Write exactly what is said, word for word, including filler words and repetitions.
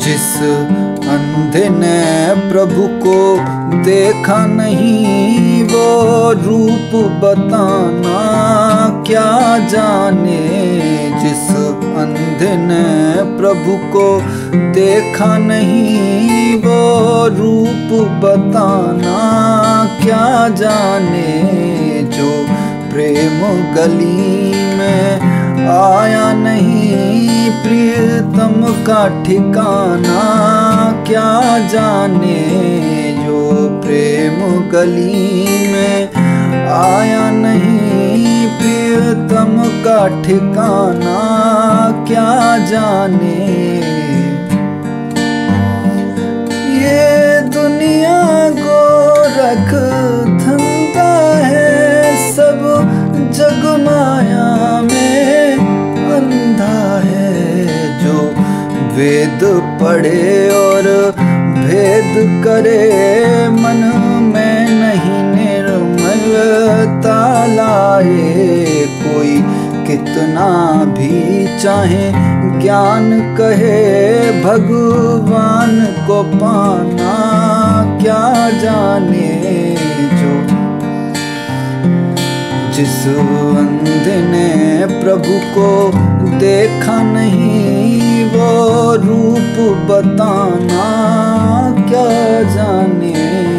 जिस अंधे ने प्रभु को देखा नहीं, वो रूप बताना क्या जाने। जिस अंधे ने प्रभु को देखा नहीं, वो रूप बताना क्या जाने। जो प्रेम गली में आया नहीं, प्रियतम का ठिकाना क्या जाने। जो प्रेम गली में आया नहीं, प्रियतम का ठिकाना क्या जाने। ये दुनिया गोरख धंधा है, सब जग माया में अंधा है। जो वेद पढ़े और भेद करे, मन में नहीं निर्मलता लाए। कोई कितना भी चाहे ज्ञान कहे, भगवान को पाना क्या जाने। जो जिस अंधे ने प्रभु को देखा नहीं, वो रूप बताना क्या जाने।